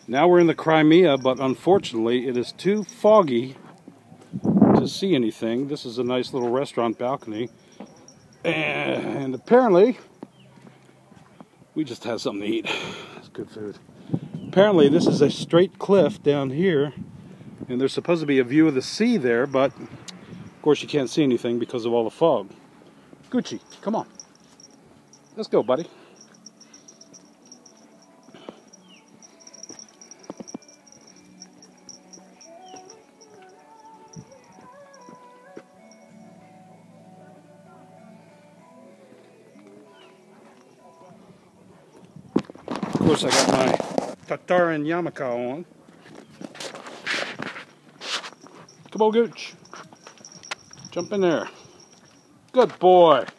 Now we're in the Crimea, but unfortunately it is too foggy to see anything. This is a nice little restaurant balcony, and apparently we just had something to eat. It's good food. Apparently this is a straight cliff down here, and there's supposed to be a view of the sea there, but of course you can't see anything because of all the fog. Gucci, come on. Let's go, buddy. Of course I got my Tataran yarmulke on. Come on, Gooch. Jump in there. Good boy.